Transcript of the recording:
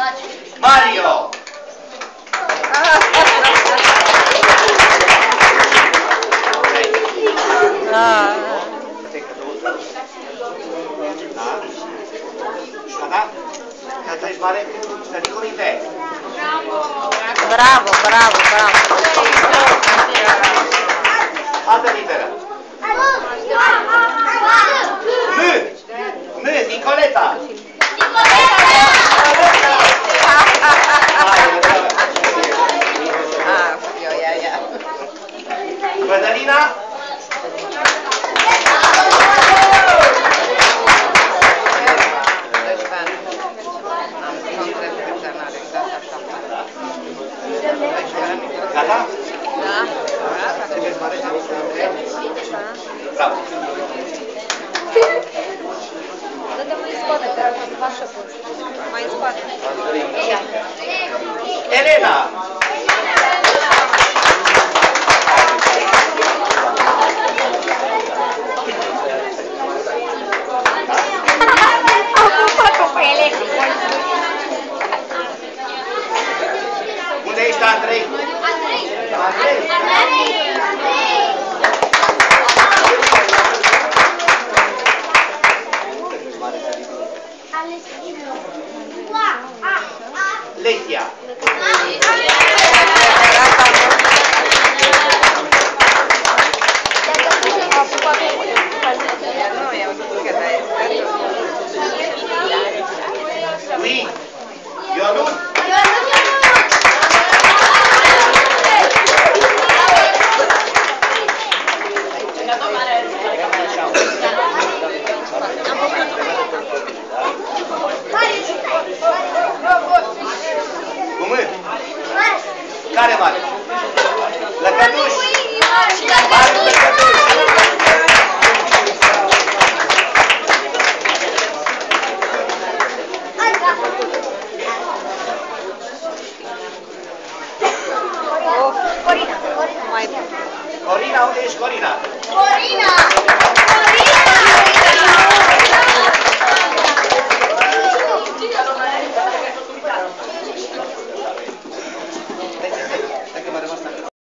Mario! Gata? Gata, ești mare? Stăniculite! Bravo, bravo, bravo! Altă literă! M! Nicoleta! Cătălina? Gata? Da. Bravo. Dă-te mai în spate, te rog, să faci șăpul. Mai în spate. Elena! Unde ești, Andrei? Andrei! Lesia! Lui! Ionut! Cum e? Care mare? Lăcătuș! Mare Lăcătuș! Corina, unde ești, Corina?